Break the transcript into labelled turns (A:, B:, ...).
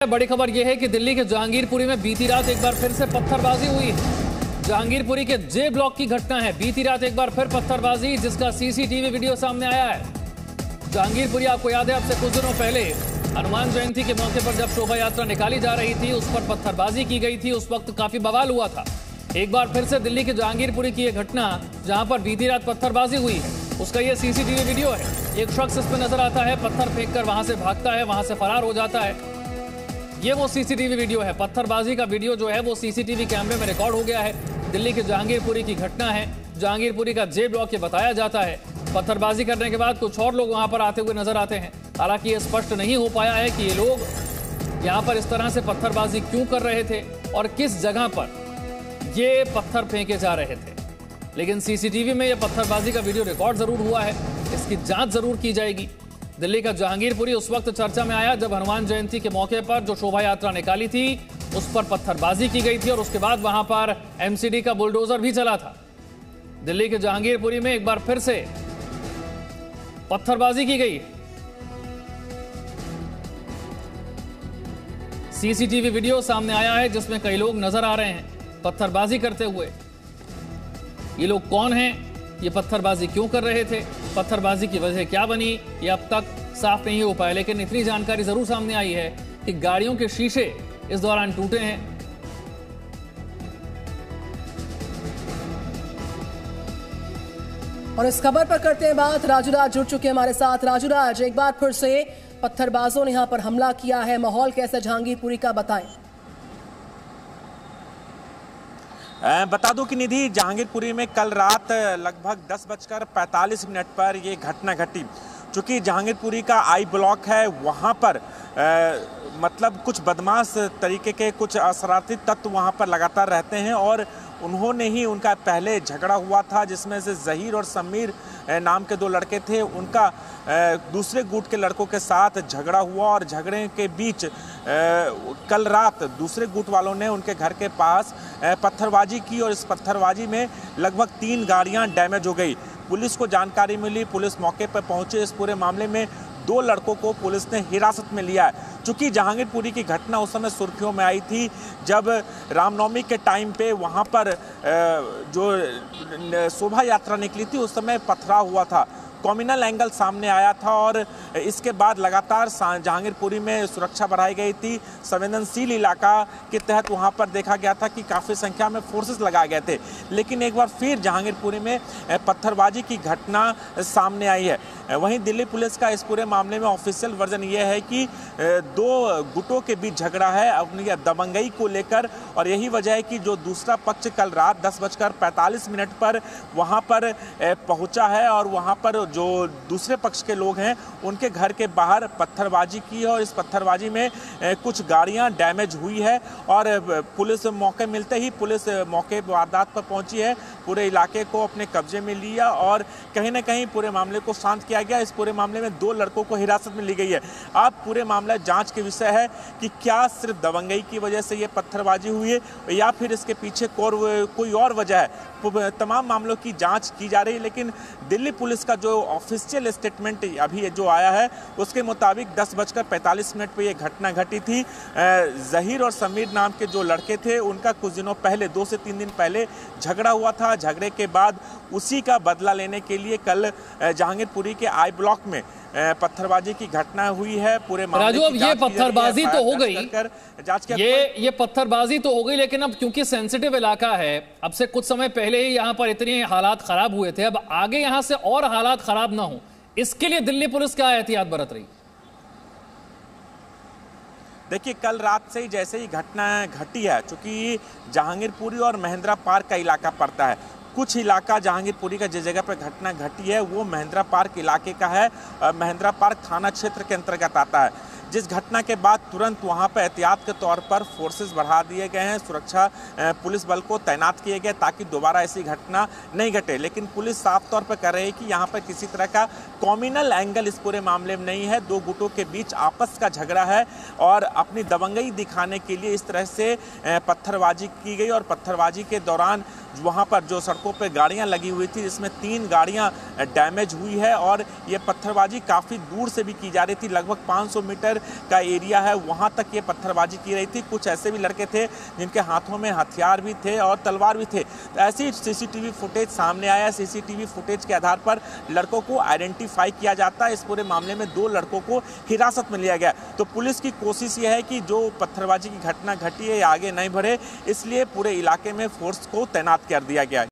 A: बड़ी खबर यह है कि दिल्ली के जहांगीरपुरी में बीती रात एक बार फिर से पत्थरबाजी हुई है। जहांगीरपुरी के जे ब्लॉक की घटना है। बीती रात एक बार फिर पत्थरबाजी, जिसका सीसीटीवी वीडियो सामने आया है। जहांगीरपुरी, आपको याद है, अब से कुछ दिनों पहले हनुमान जयंती के मौके पर जब शोभा यात्रा निकाली जा रही थी, उस पर पत्थरबाजी की गई थी। उस वक्त काफी बवाल हुआ था। एक बार फिर से दिल्ली के जहांगीरपुरी की यह घटना, जहां पर बीती रात पत्थरबाजी हुई है, उसका यह सीसीटीवी वीडियो है। एक शख्स इसमें नजर आता है, पत्थर फेंककर वहां से भागता है, वहां से फरार हो जाता है। ये वो सीसीटीवी वीडियो है। पत्थरबाजी का वीडियो जो है वो सीसीटीवी कैमरे में रिकॉर्ड हो गया है। दिल्ली के जहांगीरपुरी की घटना है। जहांगीरपुरी का जे ब्लॉक ये बताया जाता है। पत्थरबाजी करने के बाद कुछ और लोग वहां पर आते हुए नजर आते हैं। हालांकि ये स्पष्ट नहीं हो पाया है कि ये लोग यहां पर इस तरह से पत्थरबाजी क्यों कर रहे थे और किस जगह पर ये पत्थर फेंके जा रहे थे। लेकिन सीसीटीवी में ये पत्थरबाजी का वीडियो रिकॉर्ड जरूर हुआ है। इसकी जांच जरूर की जाएगी। दिल्ली का जहांगीरपुरी उस वक्त चर्चा में आया जब हनुमान जयंती के मौके पर जो शोभा यात्रा निकाली थी, उस पर पत्थरबाजी की गई थी और उसके बाद वहां पर एमसीडी का बुलडोजर भी चला था। दिल्ली के जहांगीरपुरी में एक बार फिर से पत्थरबाजी की गई। सीसीटीवी वीडियो सामने आया है जिसमें कई लोग नजर आ रहे हैं पत्थरबाजी करते हुए। ये लोग कौन हैं? ये पत्थरबाजी क्यों कर रहे थे? पत्थरबाजी की वजह क्या बनी? ये अब तक साफ नहीं हो पाया। लेकिन इतनी जानकारी जरूर सामने आई है कि गाड़ियों के शीशे इस दौरान टूटे हैं।
B: और इस खबर पर करते हैं बात। राजूराज जुड़ चुके हैं हमारे साथ। राजूराज, एक बार फिर से पत्थरबाजों ने यहां पर हमला किया है। माहौल कैसा जहांगीरपुरी का, बताएं।
C: बता दूं कि निधि, जहांगीरपुरी में कल रात लगभग 10:45 पर ये घटना घटी। चूँकि जहांगीरपुरी का आई ब्लॉक है, वहाँ पर मतलब कुछ बदमाश तरीके के कुछ अशरारती तत्व वहाँ पर लगातार रहते हैं और उन्होंने ही उनका पहले झगड़ा हुआ था, जिसमें से जहीर और समीर नाम के दो लड़के थे। उनका दूसरे गुट के लड़कों के साथ झगड़ा हुआ और झगड़े के बीच कल रात दूसरे गुट वालों ने उनके घर के पास पत्थरबाजी की और इस पत्थरबाजी में लगभग 3 गाड़ियां डैमेज हो गई। पुलिस को जानकारी मिली, पुलिस मौके पर पहुंचे। इस पूरे मामले में 2 लड़कों को पुलिस ने हिरासत में लिया है। चूँकि जहांगीरपुरी की घटना उस समय सुर्खियों में आई थी जब रामनवमी के टाइम पे वहाँ पर जो शोभा यात्रा निकली थी, उस समय पथराव हुआ था, कम्युनल एंगल सामने आया था और इसके बाद लगातार जहांगीरपुरी में सुरक्षा बढ़ाई गई थी। संवेदनशील इलाका के तहत वहां पर देखा गया था कि काफ़ी संख्या में फोर्सेस लगाए गए थे। लेकिन एक बार फिर जहांगीरपुरी में पत्थरबाजी की घटना सामने आई है। वहीं दिल्ली पुलिस का इस पूरे मामले में ऑफिशियल वर्जन ये है कि 2 गुटों के बीच झगड़ा है अपनी दबंगई को लेकर और यही वजह है कि जो दूसरा पक्ष कल रात 10:45 पर वहां पर पहुंचा है और वहां पर जो दूसरे पक्ष के लोग हैं उनके घर के बाहर पत्थरबाजी की है और इस पत्थरबाजी में कुछ गाड़ियां डैमेज हुई है और पुलिस मौके मिलते ही पुलिस मौके वारदात पर पहुंची है, पूरे इलाके को अपने कब्जे में लिया और कहीं ना कहीं पूरे मामले को शांत किया गया। इस पूरे मामले में 2 लड़कों को हिरासत में ली गई है। अब पूरे मामला जांच के विषय है कि क्या सिर्फ दबंगई की वजह से ये पत्थरबाजी हुई है या फिर इसके पीछे कोई और वजह है। तमाम मामलों की जांच की जा रही है। लेकिन दिल्ली पुलिस का जो ऑफिशियल स्टेटमेंट अभी जो आया है उसके मुताबिक 10:45 पर यह घटना घटी थी। जहीर और समीर नाम के जो लड़के थे उनका कुछ दिनों पहले 2 से 3 दिन पहले झगड़ा हुआ था। झगड़े के बाद उसी का बदला लेने के लिए कल जहांगीरपुरी के आई ब्लॉक में पत्थरबाजी की घटना हुई है। पूरे
A: राजू, अब ये पत्थरबाजी तो हो गई, ये पत्थरबाजी तो हो गई, लेकिन अब क्योंकि सेंसिटिव इलाका है, अब से कुछ समय पहले ही यहाँ पर इतने हालात खराब हुए थे, अब आगे यहाँ से और हालात खराब ना हो, इसके लिए दिल्ली पुलिस क्या एहतियात बरत रही?
C: देखिए, कल रात से ही जैसे ही घटना घटी है, चूंकि जहांगीरपुरी और महेंद्रा पार्क का इलाका पड़ता है, कुछ इलाका जहांगीरपुरी का जिस जगह पर घटना घटी है वो महेंद्रा पार्क इलाके का है। महेंद्रा पार्क थाना क्षेत्र के अंतर्गत आता है। जिस घटना के बाद तुरंत वहां पर एहतियात के तौर पर फोर्सेस बढ़ा दिए गए हैं, सुरक्षा पुलिस बल को तैनात किए गए ताकि दोबारा ऐसी घटना नहीं घटे। लेकिन पुलिस साफ तौर पर कर रही है कि यहाँ पर किसी तरह का कम्युनल एंगल इस पूरे मामले में नहीं है। 2 गुटों के बीच आपस का झगड़ा है और अपनी दबंगई दिखाने के लिए इस तरह से पत्थरबाजी की गई और पत्थरबाजी के दौरान वहां पर जो सड़कों पर गाड़ियां लगी हुई थी, इसमें 3 गाड़ियां डैमेज हुई है और ये पत्थरबाजी काफ़ी दूर से भी की जा रही थी। लगभग 500 मीटर का एरिया है, वहां तक ये पत्थरबाजी की रही थी। कुछ ऐसे भी लड़के थे जिनके हाथों में हथियार भी थे और तलवार भी थे। तो ऐसी सीसीटीवी फुटेज सामने आया। सीसीटीवी फुटेज के आधार पर लड़कों को आइडेंटिफाई किया जाता है। इस पूरे मामले में 2 लड़कों को हिरासत में लिया गया। तो पुलिस की कोशिश ये है कि जो पत्थरबाजी की घटना घटी है आगे नहीं बढ़े, इसलिए पूरे इलाके में फोर्स को तैनात कर दिया गया।